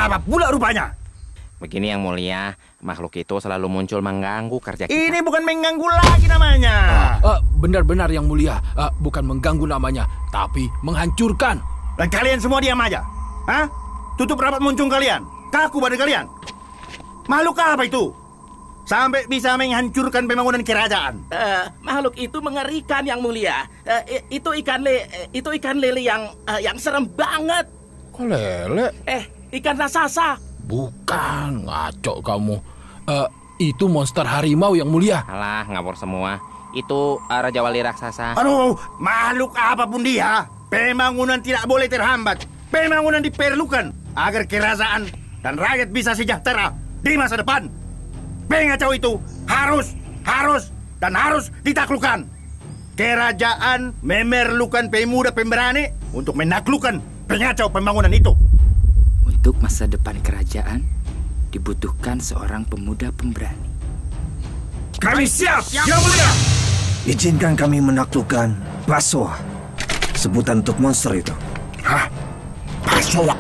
apa pula rupanya? Begini Yang Mulia, makhluk itu selalu muncul mengganggu kerja kita. Ini bukan mengganggu lagi namanya. Benar-benar Yang Mulia, bukan mengganggu namanya, tapi menghancurkan. Dan kalian semua diam aja. Hah? Tutup rapat muncung kalian. Kaku badan kalian. Makhluk apa itu? Sampai bisa menghancurkan pembangunan kerajaan. Makhluk itu mengerikan Yang Mulia. Itu ikan lele yang serem banget. Kok lele? Ikan raksasa. Bukan, ngaco kamu. Itu monster harimau Yang Mulia. Alah, ngawur semua. Itu Raja Wali Raksasa. Aduh, makhluk apapun dia, pembangunan tidak boleh terhambat. Pembangunan diperlukan agar kerajaan dan rakyat bisa sejahtera di masa depan. Pengacau itu harus ditaklukkan. Kerajaan memerlukan pemuda pemberani untuk menaklukkan pengacau pembangunan itu. Untuk masa depan kerajaan, dibutuhkan seorang pemuda pemberani. Kami siap, Yang Mulia. Izinkan kami menaklukkan Pasoa. Sebutan untuk monster itu. Hah? Pasoa?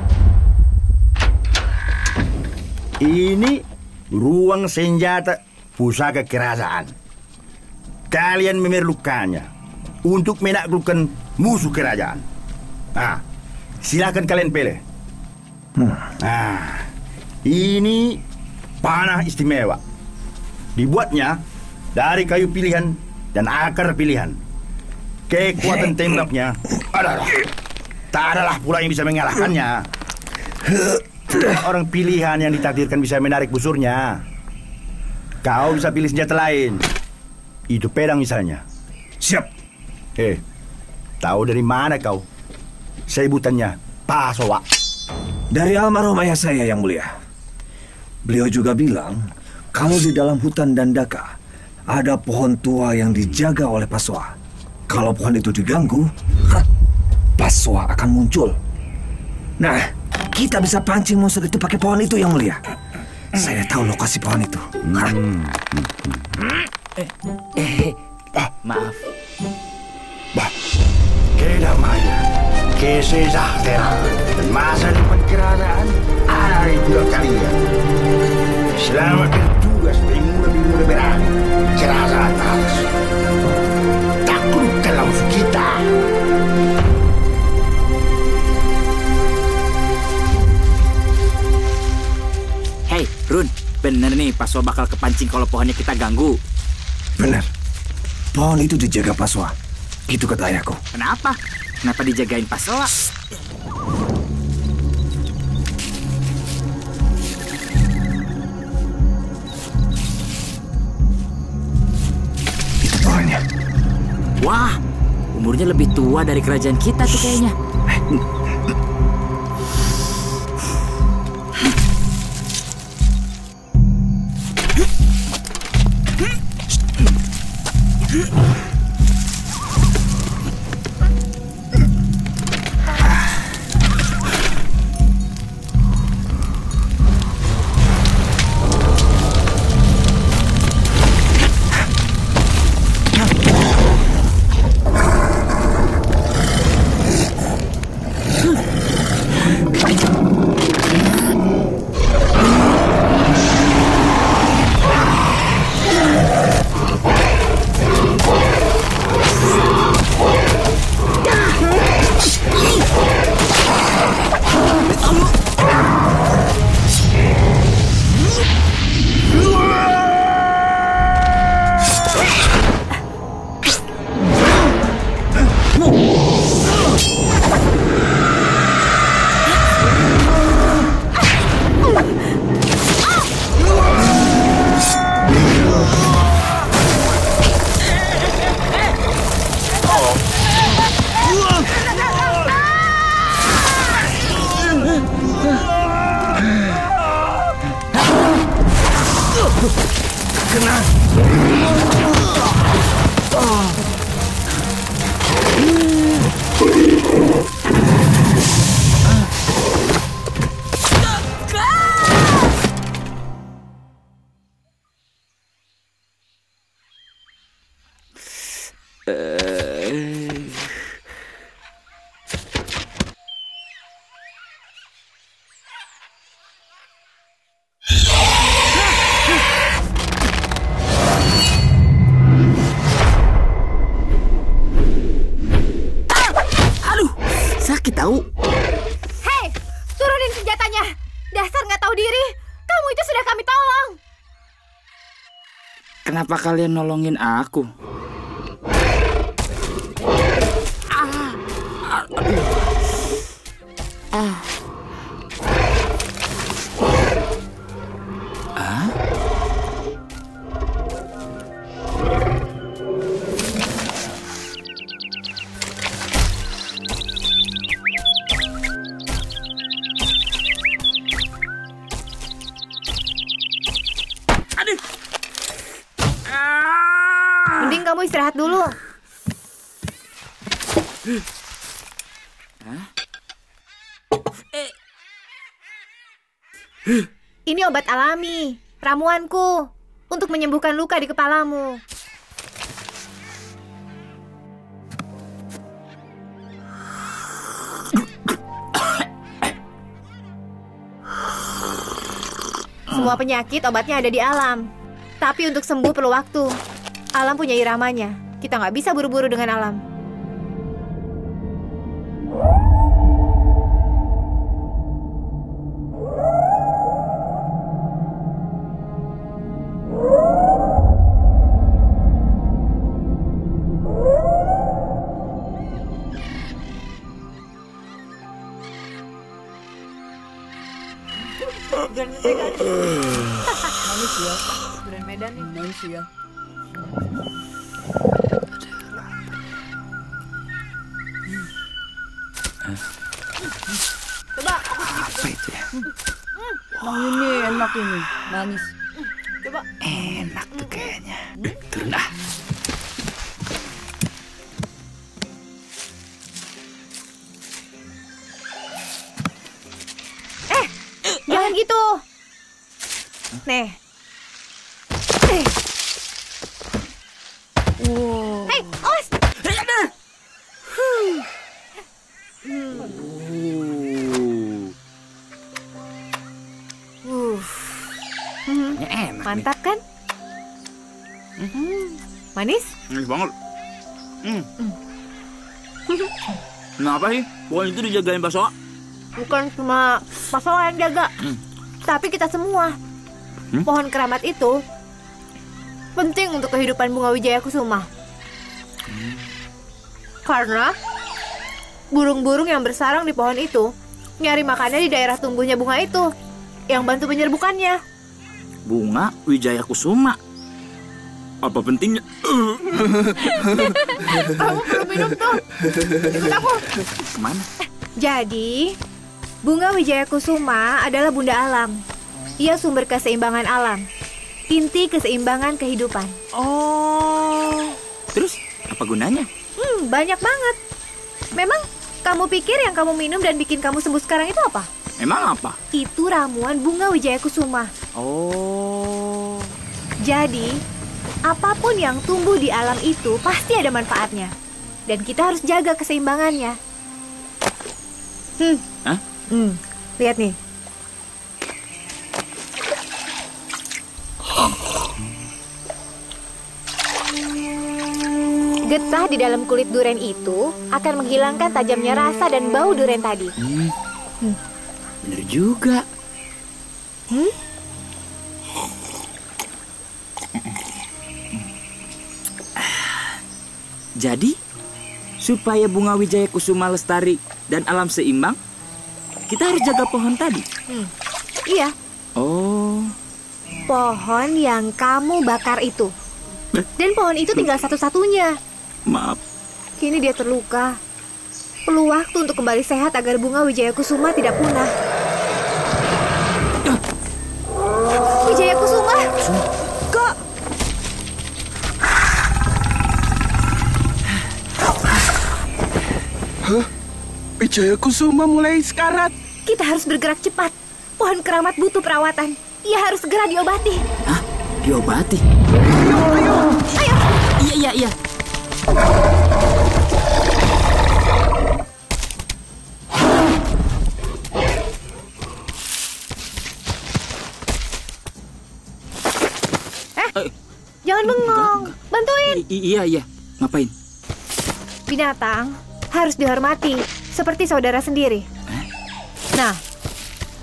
Ini ruang senjata pusaka kerajaan. Kalian memerlukannya untuk menaklukkan musuh kerajaan. Nah, silakan kalian pilih. Nah, ini panah istimewa. Dibuatnya dari kayu pilihan dan akar pilihan. Kekuatan tembaknya tak adalah pula yang bisa mengalahkannya. Orang pilihan yang ditakdirkan bisa menarik busurnya. Kau bisa pilih senjata lain. Itu pedang misalnya. Siap. Tahu dari mana kau? Sebutannya Pasoa. Dari almarhum ayah saya Yang Mulia. Beliau juga bilang kalau di dalam hutan Dandaka ada pohon tua yang dijaga oleh Pasoa. Kalau pohon itu diganggu, Pasoa akan muncul. Nah, kita bisa pancing monster itu pakai pohon itu Yang Mulia. Saya tahu lokasi pohon itu. Maaf. Kedamaian, kesejahteraan, dan masa depan kerajaan ada di budak kalian. Selamat bertugas pemuda-pemuda berani. Kerajaan harus taklukkanlah musuh kita. Hei, Run, bener nih Pasoa bakal kepancing kalau pohonnya kita ganggu. Benar. Pohon itu dijaga Pasoa. Gitu kata ayahku. Kenapa? Kenapa dijagain Pasoa? Itu pohonnya. Wah, umurnya lebih tua dari kerajaan kita tuh kayaknya. Kenapa kalian nolongin aku? Mending kamu istirahat dulu. Ini obat alami, ramuanku untuk menyembuhkan luka di kepalamu. Semua penyakit obatnya ada di alam. Tapi untuk sembuh perlu waktu. Alam punya iramanya. Kita nggak bisa buru-buru dengan alam. Manis ya. Durian Medan nih. Manis ya. Coba. Apa itu ya? Ini enak ini, manis. Coba. Enak tuh kayaknya. Turun ah. Jangan gitu. Nih. Wow. Hei, awas. Ya enak. Mantap kan? Manis? Manis banget. Kenapa sih? Pohon itu dijagain Basoa? Bukan cuma Pasoa yang jaga, tapi kita semua. Pohon keramat itu penting untuk kehidupan bunga Wijaya Kusuma. Karena burung-burung yang bersarang di pohon itu nyari makannya di daerah tumbuhnya bunga itu, yang bantu menyerbukannya. Bunga Wijaya Kusuma. Apa pentingnya? Kamu perlu minum tuh. Ikut aku. Kemana? Jadi, bunga Wijaya Kusuma adalah bunda alam. Ia sumber keseimbangan alam, inti keseimbangan kehidupan. Oh. Terus apa gunanya? Banyak banget. Memang kamu pikir yang kamu minum dan bikin kamu sembuh sekarang itu apa? Emang apa? Itu ramuan bunga Wijaya Kusuma. Oh. Jadi, apapun yang tumbuh di alam itu pasti ada manfaatnya. Dan kita harus jaga keseimbangannya. Hah? Lihat nih. Getah di dalam kulit durian itu akan menghilangkan tajamnya rasa dan bau durian tadi. Bener juga. Jadi, supaya bunga Wijaya Kusuma lestari dan alam seimbang, kita harus jaga pohon tadi. Iya, Oh, pohon yang kamu bakar itu. Dan pohon itu tinggal satu-satunya. Maaf. Kini dia terluka. Perlu waktu untuk kembali sehat agar bunga Wijaya Kusuma tidak punah. Wijaya Kusuma? Kok? Wijaya Kusuma mulai sekarat. Kita harus bergerak cepat. Pohon keramat butuh perawatan. Ia harus segera diobati. hah? Diobati? Ayo! Iya. Jangan bengong. Bantuin. Iya. Ngapain? Binatang harus dihormati seperti saudara sendiri. Nah,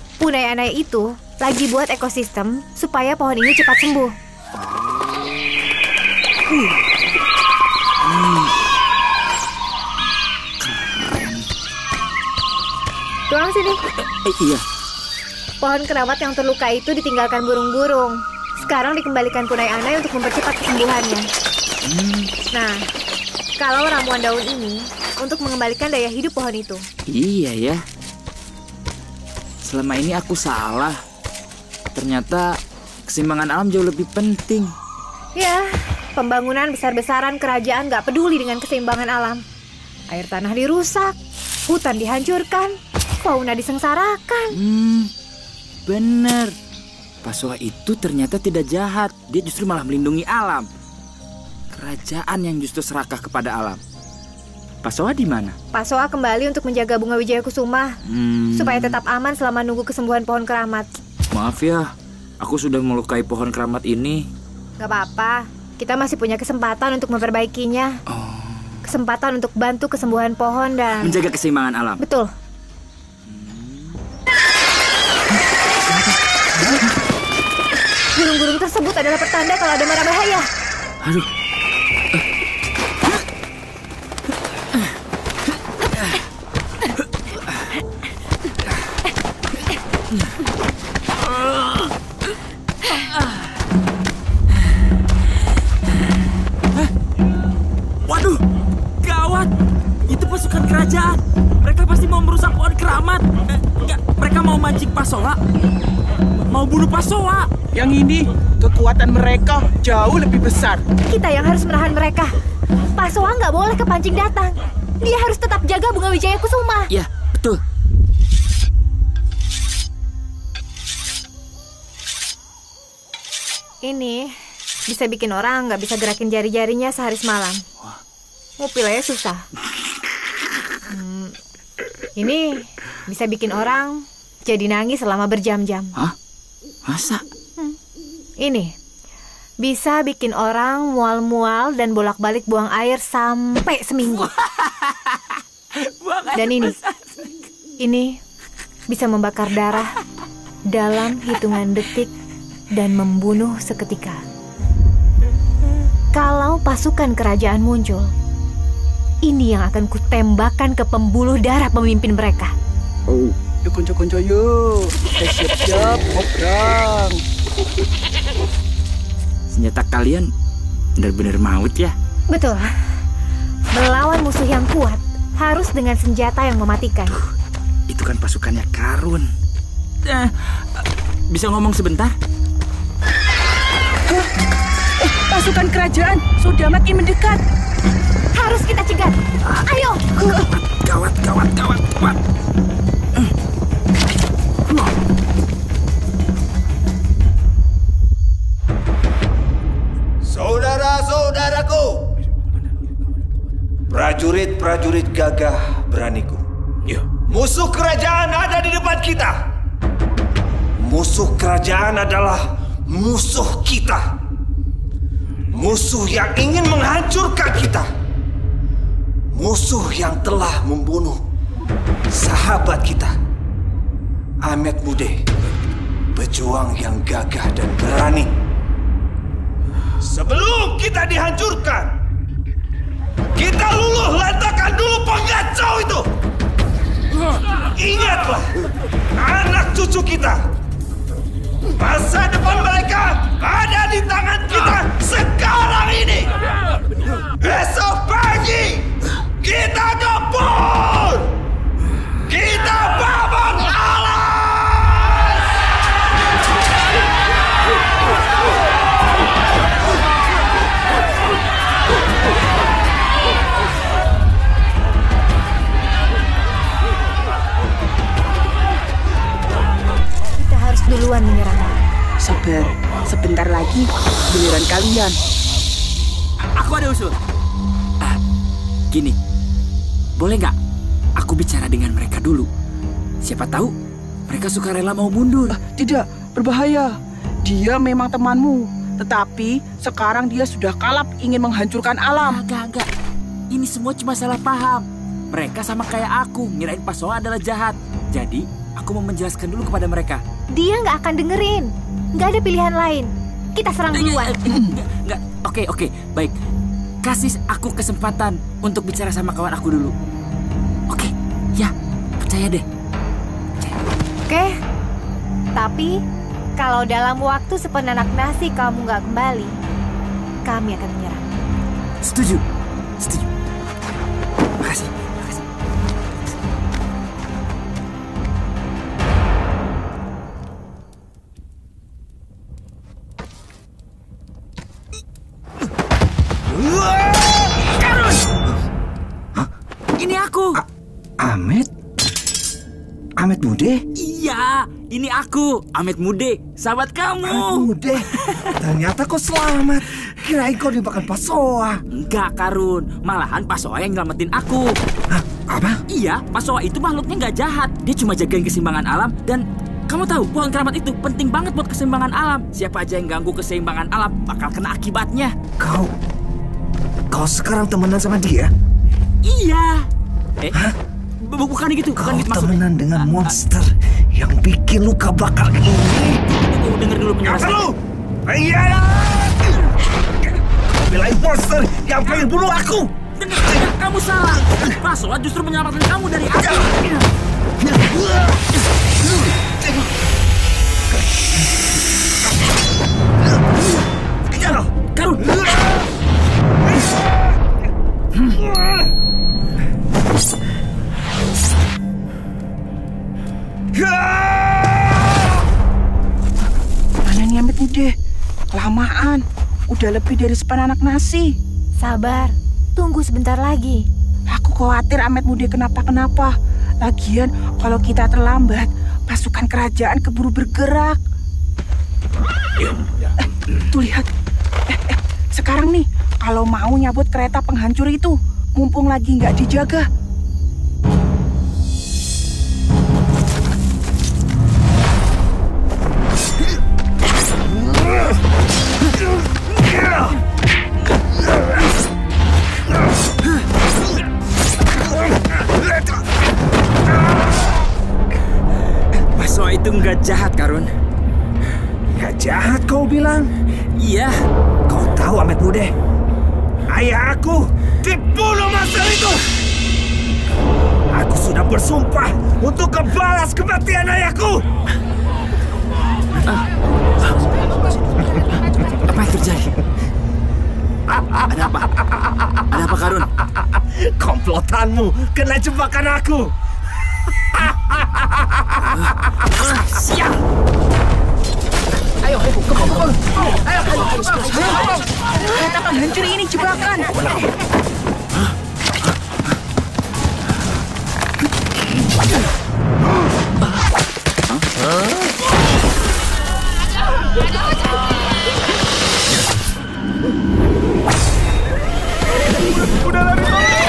Punai Anai itu lagi buat ekosistem supaya pohon ini cepat sembuh. Tuang sini. Iya. Pohon keramat yang terluka itu ditinggalkan burung-burung. Sekarang dikembalikan Punai Anai untuk mempercepat kesembuhannya. Nah, kalau ramuan daun ini untuk mengembalikan daya hidup pohon itu. Iya ya. Selama ini aku salah. Ternyata keseimbangan alam jauh lebih penting. Ya, pembangunan besar-besaran kerajaan gak peduli dengan keseimbangan alam. Air tanah dirusak, hutan dihancurkan, fauna disengsarakan. Bener. Pasoa itu ternyata tidak jahat. Dia justru malah melindungi alam. Kerajaan yang justru serakah kepada alam. Pasoa di mana? Pasoa kembali untuk menjaga Bunga Wijaya Kusuma supaya tetap aman selama nunggu kesembuhan pohon keramat. Maaf ya, aku sudah melukai pohon keramat ini. Gak apa-apa, kita masih punya kesempatan untuk memperbaikinya. Kesempatan untuk bantu kesembuhan pohon dan menjaga keseimbangan alam. Betul. Burung-burung tersebut adalah pertanda kalau ada mara bahaya. Aduh. Waduh, gawat. Itu pasukan kerajaan. Mereka pasti mau merusak pohon keramat. Enggak, mereka mau mancing Pasoa. Mau bunuh Pasoa. Yang ini, kekuatan mereka jauh lebih besar. Kita yang harus menahan mereka. Pasoa nggak boleh kepancing datang. Dia harus tetap jaga Bunga Wijaya Kusuma. Ya, betul. Ini bisa bikin orang nggak bisa gerakin jari-jarinya sehari semalam. Ngupilnya susah. Ini bisa bikin orang jadi nangis selama berjam-jam. Hah? Masa? Ini bisa bikin orang mual-mual dan bolak-balik buang air sampai seminggu. Dan ini bisa membakar darah dalam hitungan detik dan membunuh seketika. Kalau pasukan kerajaan muncul, ini yang akan kutembakkan ke pembuluh darah pemimpin mereka. Oh, yuk konco-konco yuk. Kita siap-siap mau perang. Senjata kalian benar-benar maut ya? Betul. Melawan musuh yang kuat harus dengan senjata yang mematikan. Itu kan pasukannya Karun. Bisa ngomong sebentar? Pasukan kerajaan sudah makin mendekat. Harus kita cegat. Ayo. Gawat. Saudara-saudaraku, prajurit-prajurit gagah beraniku. Ya. Musuh kerajaan ada di depan kita. Musuh kerajaan adalah musuh kita. Musuh yang ingin menghancurkan kita. Musuh yang telah membunuh sahabat kita, Ahmed Mude, pejuang yang gagah dan berani. Sebelum kita dihancurkan, kita luluh lantakan dulu pengacau itu. Ingatlah, anak cucu kita. Masa depan mereka ada di tangan kita sekarang ini. Besok pagi kita gempur. Kita babak alas. Kita harus duluan menyerang. Sabar, sebentar lagi giliran kalian. Aku ada usul. Gini, boleh nggak aku bicara dengan mereka dulu? Siapa tahu mereka sukarela mau mundur. Tidak, berbahaya. Dia memang temanmu, tetapi sekarang dia sudah kalap ingin menghancurkan alam. Enggak. Ini semua cuma salah paham. Mereka sama kayak aku, ngirain Pasoa adalah jahat. Jadi, aku mau menjelaskan dulu kepada mereka. Dia nggak akan dengerin. Nggak ada pilihan lain. Kita serang duluan. Enggak. Oke, baik. Kasih aku kesempatan untuk bicara sama kawan aku dulu. Oke, ya, percaya deh. Oke, tapi kalau dalam waktu sepenanak nasi kamu nggak kembali, kami akan menyerang. Setuju. Makasih. Karun! Ini aku. Ahmed Mude? Iya, ini aku, Ahmed Mude, sahabat kamu. Ahmed Mude? Ternyata kau selamat. Kirain kau dimakan Pasoa. Enggak, Karun. Malahan Pasoa yang nyelamatin aku. Hah? Apa? Iya, Pasoa itu makhluknya nggak jahat. Dia cuma jagain keseimbangan alam. Dan kamu tahu, pohon keramat itu penting banget buat keseimbangan alam. Siapa aja yang ganggu keseimbangan alam bakal kena akibatnya. Kau sekarang temenan sama dia? Iya. Hah? Bukan gitu, bukan gitu maksudnya. Temenan dengan monster yang bikin luka bakar ini. Tunggu, denger dulu penjelasan. Lu! Iya! Kau belain monster yang pengen bunuh aku! Dengar, kamu salah. Pasoa justru menyelamatkan kamu dari aku. Karun! Mana nih Ahmed Mude? Kelamaan. Udah lebih dari sepenanak nasi. Sabar, tunggu sebentar lagi. Aku khawatir Ahmed Mude kenapa-kenapa. Lagian kalau kita terlambat, pasukan kerajaan keburu bergerak. Tuh lihat. Sekarang nih, kalau mau nyabut kereta penghancur itu, mumpung lagi nggak dijaga. Pasoa itu nggak jahat, Karun. Nggak jahat kau bilang? Iya. Kau tahu Ahmed Mude? Ayah aku dibunuh monster itu. Aku sudah bersumpah untuk membalas kematian ayahku. Apa yang terjadi? Ada apa? Ada apa, Karun? Komplotanmu kena jebakan aku. Siap. Ayo, kebun. Ayo. Kereta penghancur ini jebakan. Udah lari.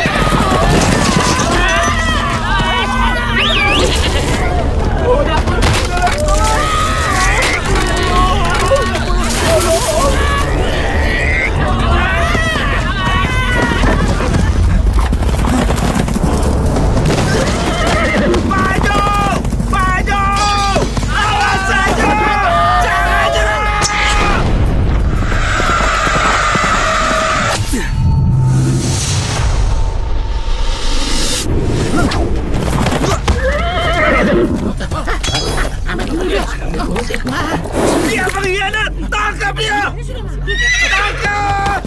Dia pengkhianat! Tangkap dia! Tangkap!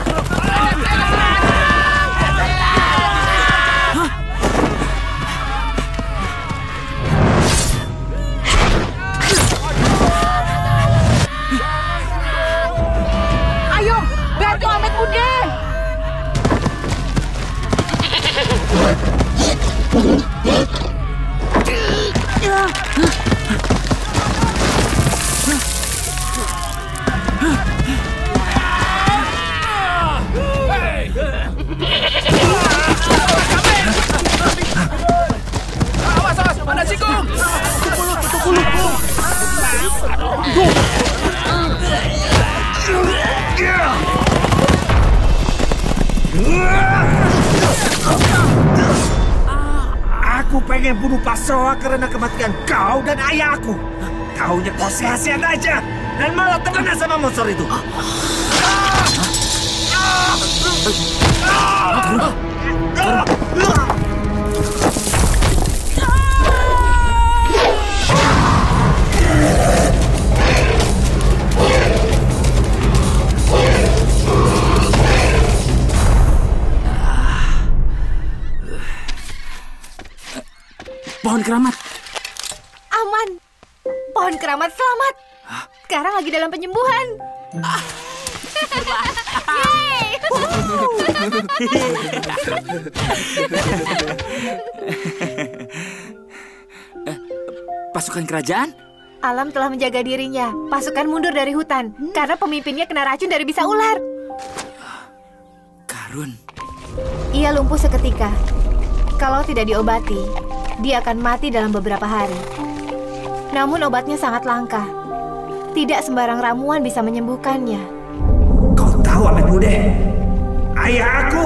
Ayo, bantu Ahmed Mude. Aku pengen bunuh Pasoa karena kematian kau dan ayahku. Taunya kau sia-sia aja dan malah temenan sama monster itu. Pohon keramat. Aman. Pohon keramat selamat. Sekarang lagi dalam penyembuhan. Yeay! Pasukan kerajaan? Alam telah menjaga dirinya. Pasukan mundur dari hutan karena pemimpinnya kena racun dari bisa ular. Karun. Ia lumpuh seketika. Kalau tidak diobati, dia akan mati dalam beberapa hari. Namun obatnya sangat langka. Tidak sembarang ramuan bisa menyembuhkannya. Kau tahu Amet Mude? Ayah aku